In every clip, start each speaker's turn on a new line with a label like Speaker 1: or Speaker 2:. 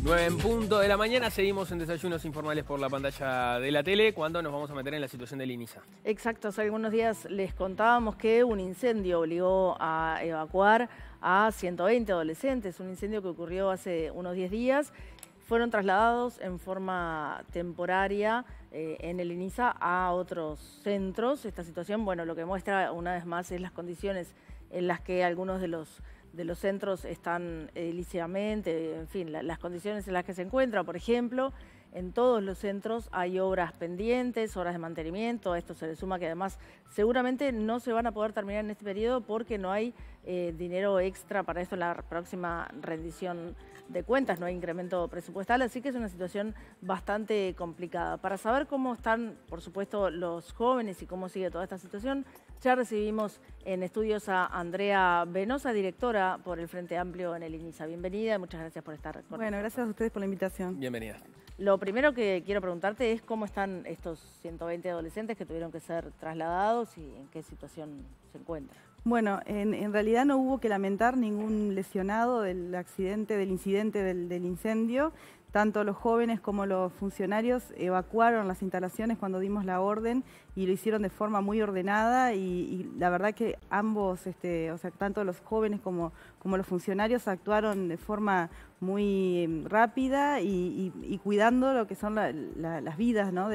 Speaker 1: 9 en punto de la mañana, seguimos en Desayunos Informales por la pantalla de la tele, cuando nos vamos a meter en la situación del INISA.
Speaker 2: Exacto, hace algunos días les contábamos que un incendio obligó a evacuar a 120 adolescentes, un incendio que ocurrió hace unos 10 días. Fueron trasladados en forma temporaria en el INISA a otros centros. Esta situación, bueno, lo que muestra una vez más es las condiciones en las que algunos de los centros están ediliciamente, en fin, las condiciones en las que se encuentran. Por ejemplo, en todos los centros hay obras pendientes, obras de mantenimiento. A esto se le suma que además seguramente no se van a poder terminar en este periodo porque no hay dinero extra para esto en la próxima rendición de cuentas, no hay incremento presupuestal, así que es una situación bastante complicada. Para saber cómo están, por supuesto, los jóvenes y cómo sigue toda esta situación, ya recibimos en estudios a Andrea Venosa, directora por el Frente Amplio en el INISA. Bienvenida y muchas gracias por estar con nosotros.
Speaker 3: Bueno, gracias a ustedes por la invitación.
Speaker 1: Bienvenida.
Speaker 2: Lo primero que quiero preguntarte es cómo están estos 120 adolescentes que tuvieron que ser trasladados y en qué situación se encuentran.
Speaker 3: Bueno, en realidad no hubo que lamentar ningún lesionado del accidente, del incidente del incendio. Tanto los jóvenes como los funcionarios evacuaron las instalaciones cuando dimos la orden y lo hicieron de forma muy ordenada y la verdad que ambos, o sea, tanto los jóvenes como los funcionarios actuaron de forma muy rápida y cuidando lo que son las vidas, ¿no?,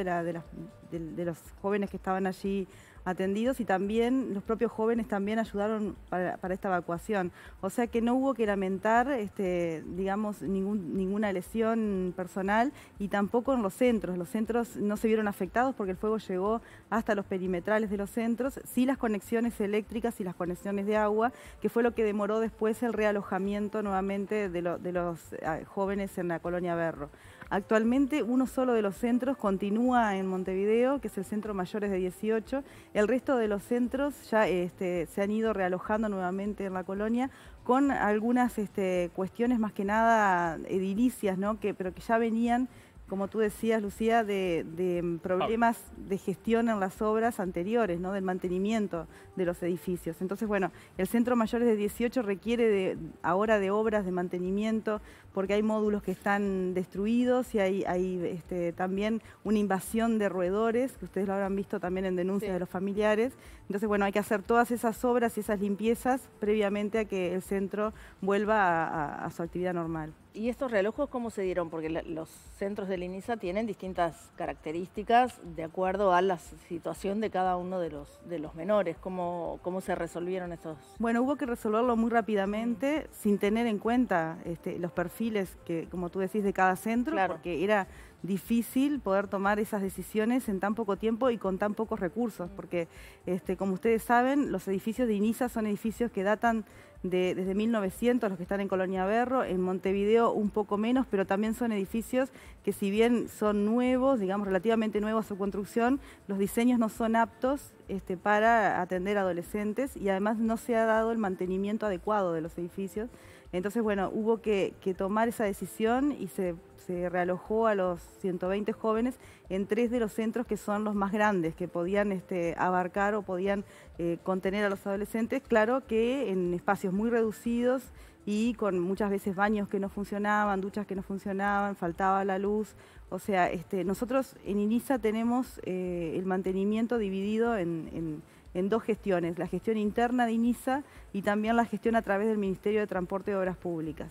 Speaker 3: de los jóvenes que estaban allí atendidos, y también los propios jóvenes también ayudaron para esta evacuación. O sea que no hubo que lamentar, digamos, ninguna lesión personal, y tampoco en los centros. Los centros no se vieron afectados porque el fuego llegó hasta los perimetrales de los centros, sí las conexiones eléctricas y las conexiones de agua, que fue lo que demoró después el realojamiento nuevamente de los jóvenes en la colonia Berro. Actualmente uno solo de los centros continúa en Montevideo, que es el Centro Mayores de 18. El resto de los centros ya se han ido realojando nuevamente en la colonia con algunas cuestiones más que nada edilicias, ¿no?, pero que ya venían, como tú decías, Lucía, de problemas de gestión en las obras anteriores, ¿no?, del mantenimiento de los edificios. Entonces, bueno, el Centro Mayores de 18 requiere ahora de obras de mantenimiento porque hay módulos que están destruidos y hay también una invasión de roedores, que ustedes lo habrán visto también en denuncias de los familiares. Entonces, bueno, hay que hacer todas esas obras y esas limpiezas previamente a que el centro vuelva a su actividad normal.
Speaker 2: ¿Y estos relojos cómo se dieron? Porque los centros del INISA tienen distintas características de acuerdo a la situación de cada uno de los menores. ¿Cómo se resolvieron estos?
Speaker 3: Bueno, hubo que resolverlo muy rápidamente, sin tener en cuenta los perfiles que, como tú decís, de cada centro, claro, porque era difícil poder tomar esas decisiones en tan poco tiempo y con tan pocos recursos, porque como ustedes saben, los edificios de INISA son edificios que datan desde 1900, los que están en Colonia Berro, en Montevideo un poco menos, pero también son edificios que, si bien son nuevos, digamos relativamente nuevos a su construcción, los diseños no son aptos para atender adolescentes, y además no se ha dado el mantenimiento adecuado de los edificios. Entonces, bueno, hubo que tomar esa decisión y se realojó a los 120 jóvenes en 3 de los centros que son los más grandes, que podían abarcar o podían contener a los adolescentes. Claro que en espacios muy reducidos y con muchas veces baños que no funcionaban, duchas que no funcionaban, faltaba la luz. O sea, nosotros en INISA tenemos el mantenimiento dividido en 2 gestiones: la gestión interna de INISA y también la gestión a través del Ministerio de Transporte y Obras Públicas.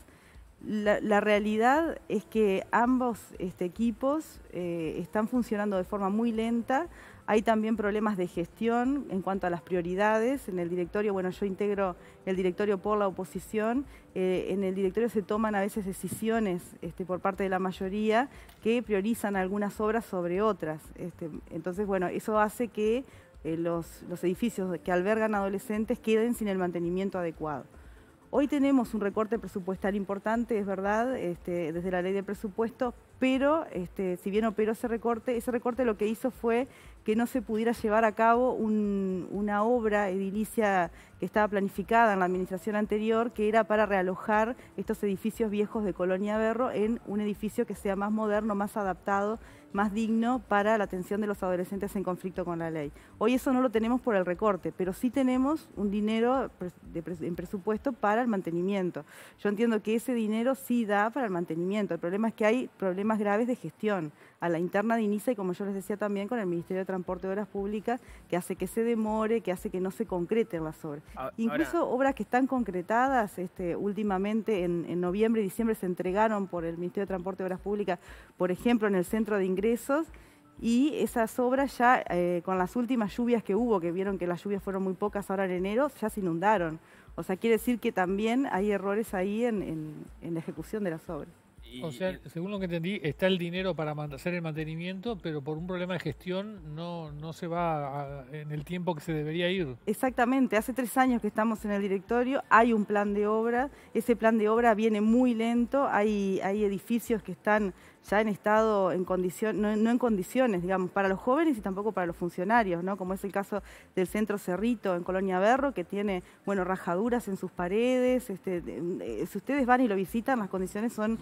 Speaker 3: La realidad es que ambos equipos están funcionando de forma muy lenta. Hay también problemas de gestión en cuanto a las prioridades. En el directorio, bueno, yo integro el directorio por la oposición. En el directorio se toman a veces decisiones por parte de la mayoría que priorizan algunas obras sobre otras. Entonces, bueno, eso hace que los edificios que albergan adolescentes queden sin el mantenimiento adecuado. Hoy tenemos un recorte presupuestal importante, es verdad, desde la ley de presupuesto, pero si bien operó ese recorte lo que hizo fue que no se pudiera llevar a cabo una obra edilicia que estaba planificada en la administración anterior, que era para realojar estos edificios viejos de Colonia Berro en un edificio que sea más moderno, más adaptado, más digno para la atención de los adolescentes en conflicto con la ley. Hoy eso no lo tenemos por el recorte, pero sí tenemos un dinero en presupuesto para el mantenimiento. Yo entiendo que ese dinero sí da para el mantenimiento. El problema es que hay problemas graves de gestión a la interna de INISA y, como yo les decía, también con el Ministerio de Transporte y Obras Públicas, que hace que se demore, que hace que no se concreten las obras. Incluso obras que están concretadas, últimamente en noviembre y diciembre se entregaron por el Ministerio de Transporte y Obras Públicas, por ejemplo, en el Centro de Ingresos, y esas obras ya, con las últimas lluvias que hubo, que vieron que las lluvias fueron muy pocas ahora en enero, ya se inundaron. O sea, quiere decir que también hay errores ahí en la ejecución de las obras.
Speaker 4: O sea, según lo que entendí, está el dinero para hacer el mantenimiento, pero por un problema de gestión no se va en el tiempo que se debería ir.
Speaker 3: Exactamente, hace 3 años que estamos en el directorio, hay un plan de obra, ese plan de obra viene muy lento, hay edificios que están ya en estado, en condición, no en condiciones, digamos, para los jóvenes y tampoco para los funcionarios, ¿no? Como es el caso del Centro Cerrito en Colonia Berro, que tiene, bueno, rajaduras en sus paredes. Si ustedes van y lo visitan, las condiciones son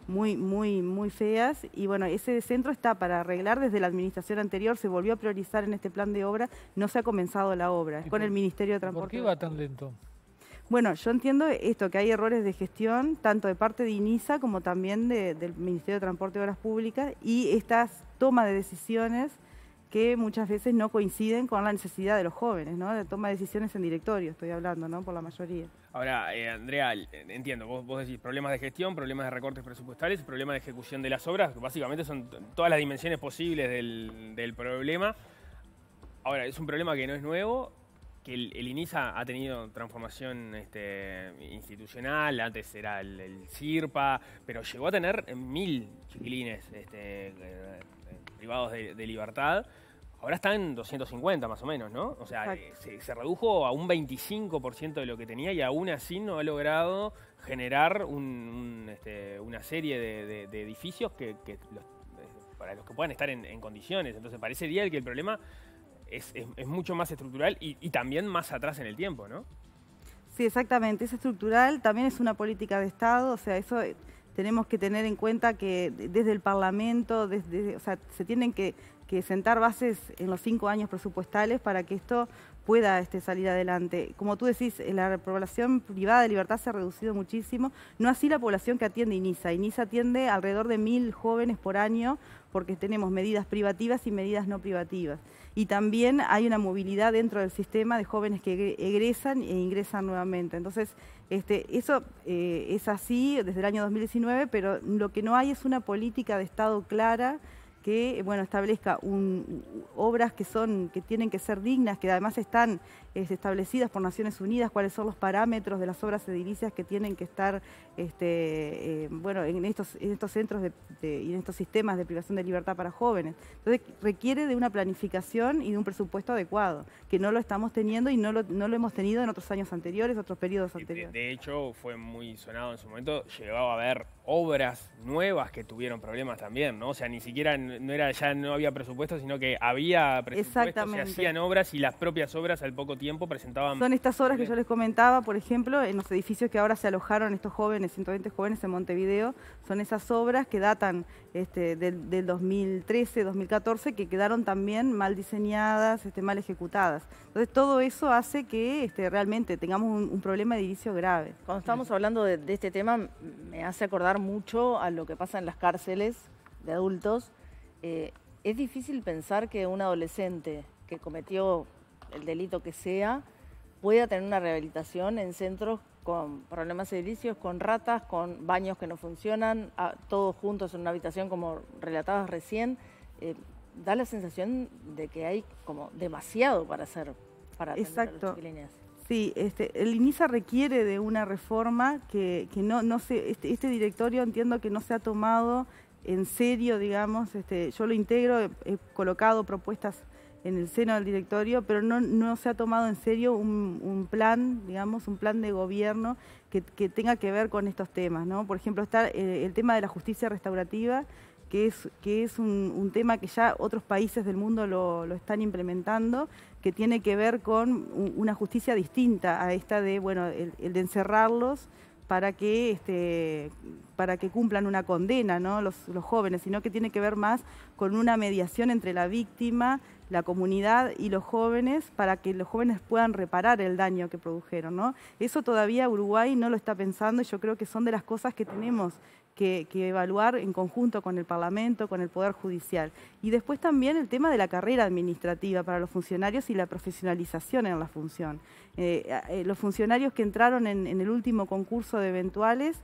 Speaker 3: muy feas, y bueno, ese centro está para arreglar desde la administración anterior, se volvió a priorizar en este plan de obra, no se ha comenzado la obra, es con el Ministerio de Transporte.
Speaker 4: ¿Por qué va tan lento?
Speaker 3: Bueno, yo entiendo esto, que hay errores de gestión, tanto de parte de INISA como también del Ministerio de Transporte y Obras Públicas, y estas tomas de decisiones que muchas veces no coinciden con la necesidad de los jóvenes, ¿no? De toma de decisiones en directorio, estoy hablando, ¿no? Por la mayoría.
Speaker 1: Ahora, Andrea, entiendo, vos decís problemas de gestión, problemas de recortes presupuestales, problemas de ejecución de las obras, que básicamente son todas las dimensiones posibles del problema. Ahora, es un problema que no es nuevo, que el INISA ha tenido transformación institucional, antes era el CIRPA, pero llegó a tener 1000 chiquilines privados de libertad. Ahora está en 250 más o menos, ¿no? O sea, se redujo a un 25% de lo que tenía, y aún así no ha logrado generar una serie de edificios para los que puedan estar en condiciones. Entonces parecería que el problema es mucho más estructural y también más atrás en el tiempo, ¿no?
Speaker 3: Sí, exactamente, es estructural, también es una política de Estado, o sea, eso tenemos que tener en cuenta que desde el Parlamento, o sea, se tienen que sentar bases en los 5 años presupuestales para que esto pueda salir adelante. Como tú decís, la población privada de libertad se ha reducido muchísimo, no así la población que atiende INISA. INISA atiende alrededor de 1000 jóvenes por año, porque tenemos medidas privativas y medidas no privativas. Y también hay una movilidad dentro del sistema de jóvenes que egresan e ingresan nuevamente. Entonces, eso es así desde el año 2019, pero lo que no hay es una política de Estado clara que, bueno, establezca obras que tienen que ser dignas, que además están establecidas por Naciones Unidas, cuáles son los parámetros de las obras edilicias que tienen que estar bueno, en estos centros y en estos sistemas de privación de libertad para jóvenes. Entonces requiere de una planificación y de un presupuesto adecuado, que no lo estamos teniendo y no lo hemos tenido en otros años anteriores, otros periodos anteriores.
Speaker 1: De hecho, fue muy sonado en su momento, llegaba a haber obras nuevas que tuvieron problemas también, ¿no? O sea, ni siquiera ya no había presupuesto, sino que había presupuesto, se hacían obras y las propias obras al poco tiempo presentaban...
Speaker 3: Son estas obras que yo les comentaba, por ejemplo, en los edificios que ahora se alojaron estos jóvenes, 120 jóvenes en Montevideo, son esas obras que datan del 2013, 2014, que quedaron también mal diseñadas, mal ejecutadas. Entonces todo eso hace que realmente tengamos un problema de edilicio grave.
Speaker 2: Cuando estamos hablando de este tema, me hace acordar mucho a lo que pasa en las cárceles de adultos. Es difícil pensar que un adolescente que cometió el delito que sea pueda tener una rehabilitación en centros con problemas edilicios, con ratas, con baños que no funcionan, todos juntos en una habitación como relatabas recién. Da la sensación de que hay como demasiado para hacer para atender a los chiquilines.
Speaker 3: Sí, el INISA requiere de una reforma que no se, este directorio entiendo que no se ha tomado en serio, digamos. Yo lo integro, he colocado propuestas en el seno del directorio, pero no se ha tomado en serio un plan, digamos, un plan de gobierno que tenga que ver con estos temas, ¿no? Por ejemplo, está el tema de la justicia restaurativa, que es un tema que ya otros países del mundo lo están implementando, que tiene que ver con una justicia distinta a esta de, bueno, el de encerrarlos para que cumplan una condena, ¿no? los jóvenes, sino que tiene que ver más con una mediación entre la víctima, la comunidad y los jóvenes, para que los jóvenes puedan reparar el daño que produjeron, ¿no? Eso todavía Uruguay no lo está pensando, y yo creo que son de las cosas que tenemos que evaluar en conjunto con el Parlamento, con el Poder Judicial. Y después también el tema de la carrera administrativa para los funcionarios y la profesionalización en la función. Los funcionarios que entraron en el último concurso de eventuales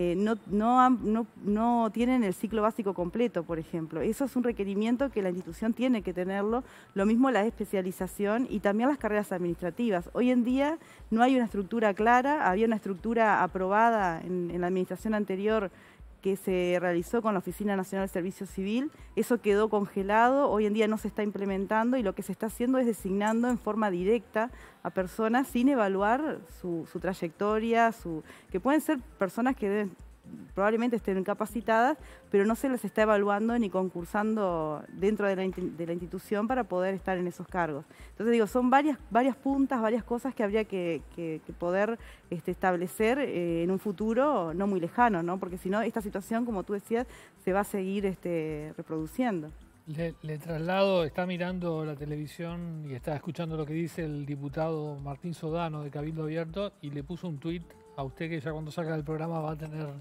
Speaker 3: no tienen el ciclo básico completo, por ejemplo. Eso es un requerimiento que la institución tiene que tenerlo. Lo mismo la especialización y también las carreras administrativas. Hoy en día no hay una estructura clara, había una estructura aprobada en la administración anterior que se realizó con la Oficina Nacional de Servicio Civil. Eso quedó congelado, hoy en día no se está implementando, y lo que se está haciendo es designando en forma directa a personas sin evaluar su trayectoria, que pueden ser personas que probablemente estén incapacitadas, pero no se les está evaluando ni concursando dentro de la institución para poder estar en esos cargos. Entonces digo, son varias puntas, varias cosas que habría que poder establecer en un futuro no muy lejano, ¿no? Porque si no, esta situación, como tú decías, se va a seguir reproduciendo.
Speaker 4: Le traslado, está mirando la televisión y está escuchando lo que dice el diputado Martín Sodano de Cabildo Abierto, y le puso un tuit a usted que ya cuando salga del programa va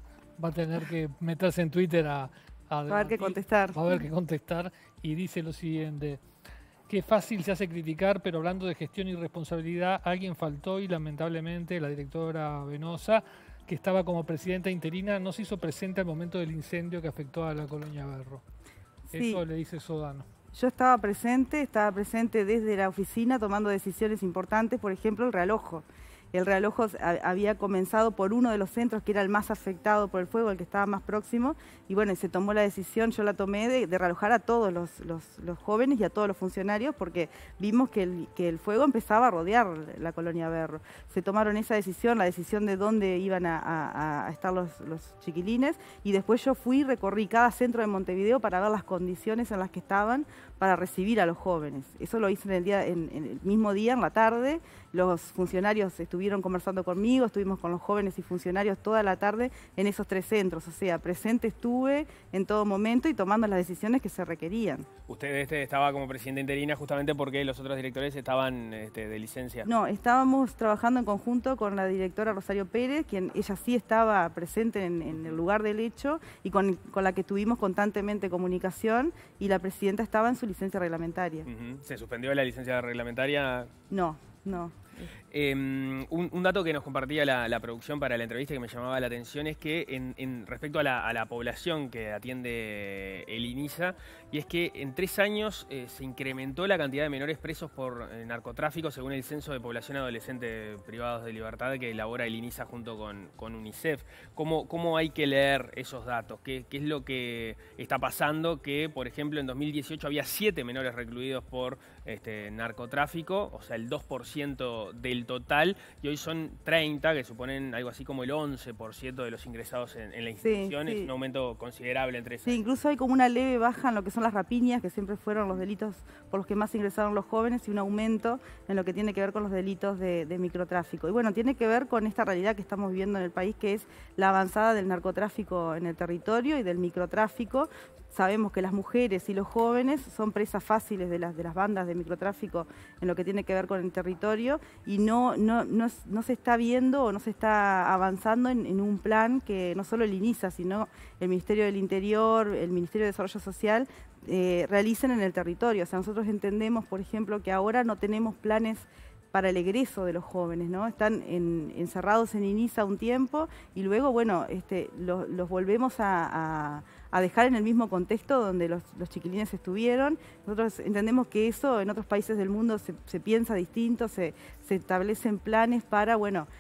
Speaker 4: a tener que meterse en Twitter a
Speaker 3: haber que contestar.
Speaker 4: Va a haber que contestar, y dice lo siguiente: qué fácil se hace criticar, pero hablando de gestión y responsabilidad, alguien faltó, y lamentablemente la directora Venosa, que estaba como presidenta interina, no se hizo presente al momento del incendio que afectó a la Colonia Berro.
Speaker 3: Sí.
Speaker 4: Eso le dice Sodano.
Speaker 3: Yo estaba presente desde la oficina tomando decisiones importantes, por ejemplo el realojo. El realojo había comenzado por uno de los centros que era el más afectado por el fuego, el que estaba más próximo, y bueno, se tomó la decisión, yo la tomé, de realojar a todos los jóvenes y a todos los funcionarios, porque vimos que el fuego empezaba a rodear la Colonia Berro. Se tomaron esa decisión, la decisión de dónde iban a estar los chiquilines, y después yo recorrí cada centro de Montevideo para ver las condiciones en las que estaban para recibir a los jóvenes. Eso lo hice en el mismo día, en la tarde. Los funcionarios estuvieron conversando conmigo, estuvimos con los jóvenes y funcionarios toda la tarde en esos 3 centros. O sea, presente estuve en todo momento y tomando las decisiones que se requerían.
Speaker 1: ¿Usted estaba como presidenta interina justamente porque los otros directores estaban de licencia?
Speaker 3: No, estábamos trabajando en conjunto con la directora Rosario Pérez, ella sí estaba presente en el lugar del hecho, y con la que tuvimos constantemente comunicación, y la presidenta estaba en su licencia reglamentaria.
Speaker 1: ¿Se suspendió la licencia reglamentaria?
Speaker 3: No.
Speaker 1: Un dato que nos compartía la producción para la entrevista que me llamaba la atención es que respecto a la población que atiende el INISA, y es que en 3 años se incrementó la cantidad de menores presos por narcotráfico según el Censo de Población Adolescente Privados de Libertad que elabora el INISA junto con UNICEF. ¿Cómo hay que leer esos datos? ¿Qué es lo que está pasando? Que, por ejemplo, en 2018 había 7 menores recluidos por narcotráfico, o sea, el 2% del total, y hoy son 30, que suponen algo así como el 11% de los ingresados en la institución. Sí. Es un aumento considerable entre esos.
Speaker 3: Sí, incluso hay como una leve baja en lo que son las rapiñas, que siempre fueron los delitos por los que más ingresaron los jóvenes, y un aumento en lo que tiene que ver con los delitos de microtráfico. Y bueno, tiene que ver con esta realidad que estamos viviendo en el país, que es la avanzada del narcotráfico en el territorio y del microtráfico. Sabemos que las mujeres y los jóvenes son presas fáciles de las bandas de microtráfico en lo que tiene que ver con el territorio, y no se está viendo o no se está avanzando en un plan que no solo el INISA, sino el Ministerio del Interior, el Ministerio de Desarrollo Social realicen en el territorio. O sea, nosotros entendemos, por ejemplo, que ahora no tenemos planes para el egreso de los jóvenes, ¿no? Están encerrados en INISA un tiempo, y luego, bueno, los volvemos a dejar en el mismo contexto donde los chiquilines estuvieron. Nosotros entendemos que eso en otros países del mundo se piensa distinto, se establecen planes para, bueno,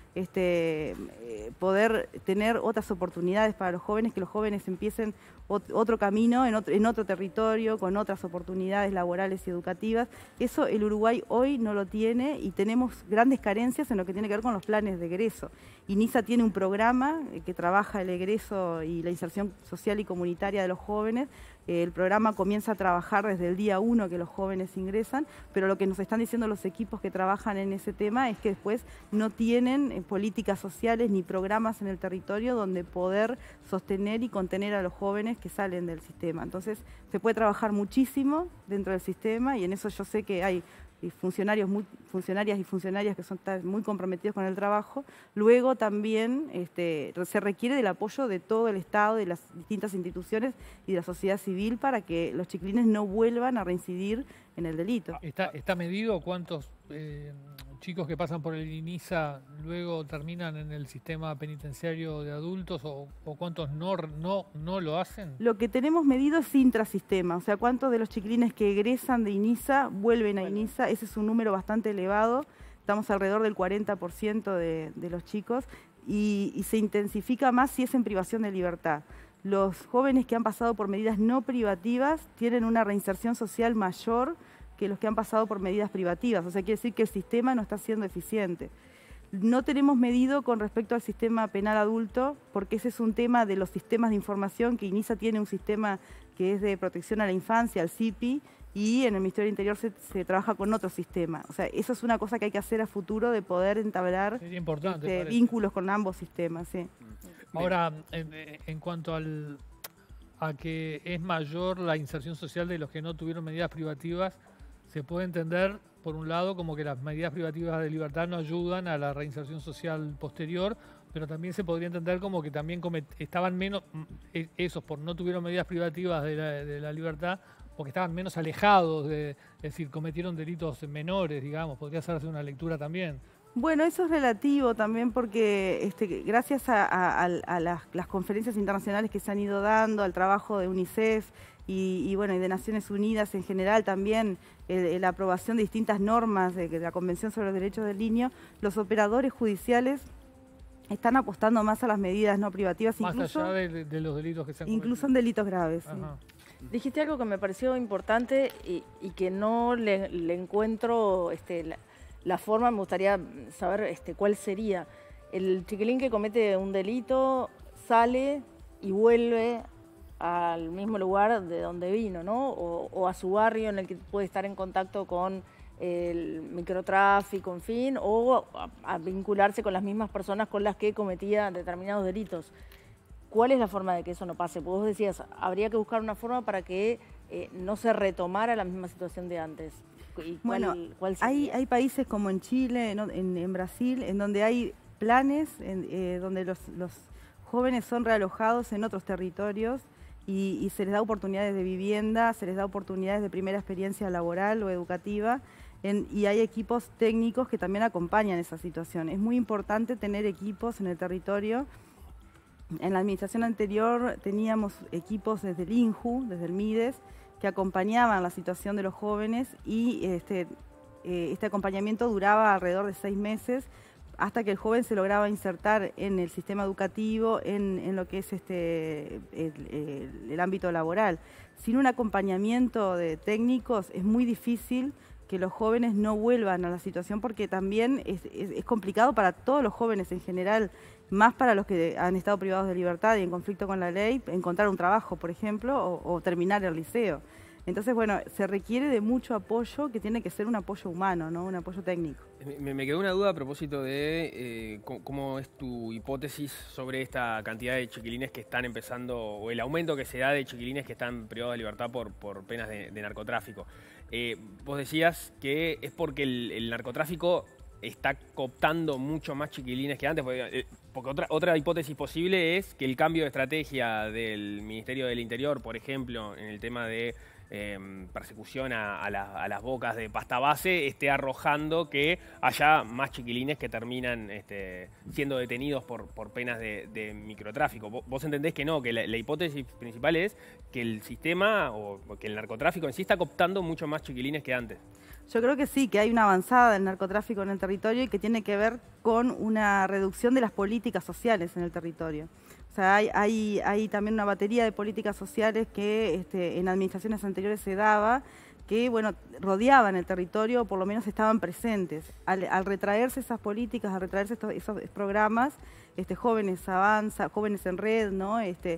Speaker 3: poder tener otras oportunidades para los jóvenes, que los jóvenes empiecen otro camino en otro territorio, con otras oportunidades laborales y educativas. Eso el Uruguay hoy no lo tiene y tenemos grandes carencias en lo que tiene que ver con los planes de egreso. INISA tiene un programa que trabaja el egreso y la inserción social y comunitaria de los jóvenes. El programa comienza a trabajar desde el día 1 que los jóvenes ingresan, pero lo que nos están diciendo los equipos que trabajan en ese tema es que después no tienen políticas sociales ni programas en el territorio donde poder sostener y contener a los jóvenes que salen del sistema. Entonces se puede trabajar muchísimo dentro del sistema y en eso yo sé que hay funcionarias y funcionarias que son muy comprometidos con el trabajo. Luego también se requiere del apoyo de todo el Estado, de las distintas instituciones y de la sociedad civil para que los chiquilines no vuelvan a reincidir en el delito.
Speaker 4: ¿Está medido cuántos chicos que pasan por el INISA luego terminan en el sistema penitenciario de adultos o cuántos no lo hacen?
Speaker 3: Lo que tenemos medido es intrasistema, o sea, cuántos de los chiquilines que egresan de INISA vuelven a INISA. Ese es un número bastante elevado, estamos alrededor del 40% de los chicos y se intensifica más si es en privación de libertad. Los jóvenes que han pasado por medidas no privativas tienen una reinserción social mayor que los que han pasado por medidas privativas. O sea, quiere decir que el sistema no está siendo eficiente. No tenemos medido con respecto al sistema penal adulto, porque ese es un tema de los sistemas de información, que INISA tiene un sistema que es de protección a la infancia, el CIPI, y en el Ministerio del Interior se trabaja con otro sistema. O sea, eso es una cosa que hay que hacer a futuro, de poder entablar vínculos con ambos sistemas. Sí.
Speaker 4: Ahora, en cuanto a que es mayor la inserción social de los que no tuvieron medidas privativas, se puede entender, por un lado, como que las medidas privativas de libertad no ayudan a la reinserción social posterior, pero también se podría entender como que también estaban menos, esos por no tuvieron medidas privativas de la libertad, porque estaban menos alejados, es decir, cometieron delitos menores, digamos. Podría hacerse una lectura también.
Speaker 3: Bueno, eso es relativo también porque gracias a las conferencias internacionales que se han ido dando, al trabajo de UNICEF y de Naciones Unidas en general, también la aprobación de distintas normas de la Convención sobre los Derechos del Niño, los operadores judiciales están apostando más a las medidas no privativas.
Speaker 4: Más allá de los delitos que se han cometido.
Speaker 3: Incluso en delitos graves. Sí.
Speaker 2: Dijiste algo que me pareció importante y que no le encuentro la forma. Me gustaría saber cuál sería. El chiquilín que comete un delito sale y vuelve al mismo lugar de donde vino, ¿no? O a su barrio en el que puede estar en contacto con el microtráfico, en fin, o a vincularse con las mismas personas con las que cometía determinados delitos. ¿Cuál es la forma de que eso no pase? Vos decías, habría que buscar una forma para que no se retomara la misma situación de antes.
Speaker 3: ¿Cuál hay países como en Chile, en Brasil, en donde hay planes donde los jóvenes son realojados en otros territorios y se les da oportunidades de vivienda, se les da oportunidades de primera experiencia laboral o educativa, y hay equipos técnicos que también acompañan esa situación. Es muy importante tener equipos en el territorio. En la administración anterior teníamos equipos desde el INJU, desde el MIDES, que acompañaban la situación de los jóvenes y este acompañamiento duraba alrededor de 6 meses hasta que el joven se lograba insertar en el sistema educativo, en lo que es el ámbito laboral. Sin un acompañamiento de técnicos es muy difícil que los jóvenes no vuelvan a la situación, porque también es complicado para todos los jóvenes en general, más para los que han estado privados de libertad y en conflicto con la ley, encontrar un trabajo, por ejemplo, o terminar el liceo. Entonces, se requiere de mucho apoyo, que tiene que ser un apoyo humano, ¿no? Un apoyo técnico.
Speaker 1: Me quedó una duda a propósito de cómo es tu hipótesis sobre esta cantidad de chiquilines que están empezando, o el aumento que se da de chiquilines que están privados de libertad por penas de narcotráfico. Vos decías que es porque el narcotráfico está cooptando mucho más chiquilines que antes, porque otra hipótesis posible es que el cambio de estrategia del Ministerio del Interior, por ejemplo, en el tema de persecución a las bocas de pasta base, esté arrojando que haya más chiquilines que terminan siendo detenidos por penas de microtráfico. ¿Vos entendés que no, que la hipótesis principal es que el sistema o que el narcotráfico en sí está cooptando mucho más chiquilines que antes?
Speaker 3: Yo creo que sí, que hay una avanzada del narcotráfico en el territorio y que tiene que ver con una reducción de las políticas sociales en el territorio. O sea, hay también una batería de políticas sociales que en administraciones anteriores se daba, que bueno, rodeaban el territorio, o por lo menos estaban presentes. Al retraerse esas políticas, al retraerse esos programas, Jóvenes Avanza, Jóvenes en Red, ¿no?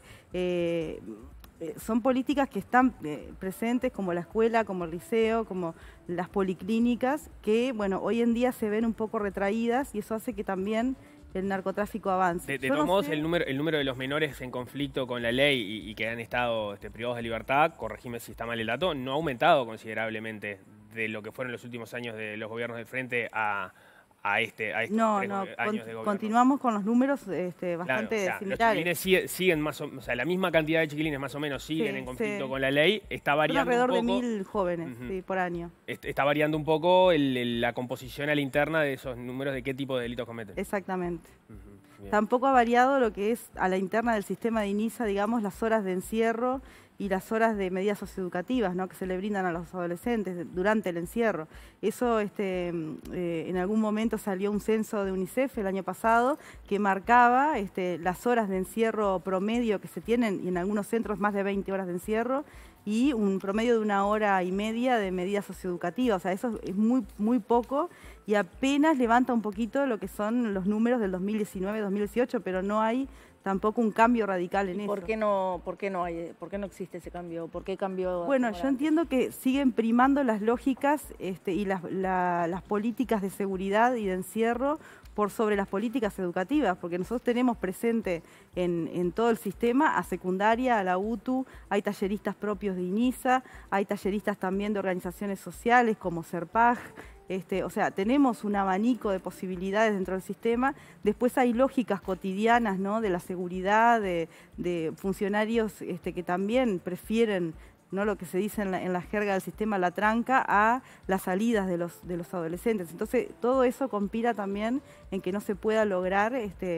Speaker 3: Son políticas que están presentes, como la escuela, como el liceo, como las policlínicas, que bueno, hoy en día se ven un poco retraídas y eso hace que también el narcotráfico avance.
Speaker 1: De todos modos, el número de los menores en conflicto con la ley y que han estado privados de libertad, corregime si está mal el dato, no ha aumentado considerablemente de lo que fueron los últimos años de los gobiernos del Frente a estos años de gobierno.
Speaker 3: Continuamos con los números bastante
Speaker 1: claro,
Speaker 3: similares.
Speaker 1: Los chiquilines siguen más o sea, la misma cantidad de chiquilines más o menos siguen en conflicto con la ley, está variando
Speaker 3: alrededor
Speaker 1: un poco.
Speaker 3: de 1000 jóvenes por año.
Speaker 1: Está variando un poco la composición a la interna de esos números de qué tipo de delitos cometen.
Speaker 3: Exactamente. Tampoco ha variado lo que es a la interna del sistema de INISA, digamos, las horas de encierro y las horas de medidas socioeducativas, ¿no?, que se le brindan a los adolescentes durante el encierro. Eso en algún momento salió un censo de UNICEF el año pasado que marcaba las horas de encierro promedio que se tienen, y en algunos centros más de 20 horas de encierro, y un promedio de 1 hora y media de medidas socioeducativas. O sea, eso es muy, muy poco y apenas levanta un poquito lo que son los números del 2019-2018, pero no hay tampoco un cambio radical en eso.
Speaker 2: ¿Por qué no existe ese cambio? ¿Por qué cambió?
Speaker 3: Bueno, yo entiendo que siguen primando las lógicas y las políticas de seguridad y de encierro por sobre las políticas educativas, porque nosotros tenemos presente en todo el sistema, a secundaria, a la UTU, hay talleristas propios de INISA, hay talleristas también de organizaciones sociales como CERPAG. O sea, tenemos un abanico de posibilidades dentro del sistema. Después hay lógicas cotidianas, ¿no?, de la seguridad, de funcionarios que también prefieren, ¿no?, lo que se dice en la jerga del sistema, la tranca, a las salidas de los adolescentes. Entonces, todo eso conspira también en que no se pueda lograr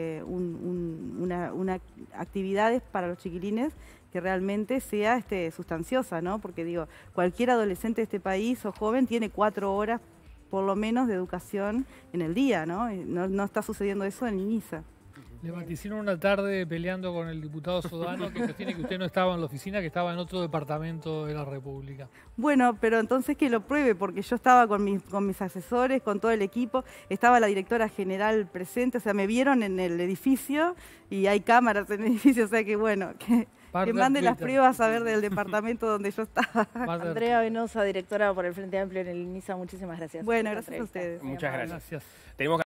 Speaker 3: una actividades para los chiquilines que realmente sea sustanciosa, ¿no? Porque digo, cualquier adolescente de este país o joven tiene 4 horas por lo menos de educación en el día, ¿no? No está sucediendo eso en INISA.
Speaker 4: Le vaticinaron una tarde peleando con el diputado Sodano que sostiene que usted no estaba en la oficina, que estaba en otro departamento de la República.
Speaker 3: Bueno, pero entonces que lo pruebe, porque yo estaba con mis asesores, con todo el equipo, estaba la directora general presente, o sea, me vieron en el edificio y hay cámaras en el edificio, o sea que bueno, que mande las pruebas a ver del departamento donde yo estaba.
Speaker 2: Andrea Venosa, directora por el Frente Amplio en el INISA, muchísimas gracias.
Speaker 3: Bueno, gracias a ustedes.
Speaker 1: Muchas gracias.
Speaker 4: Gracias.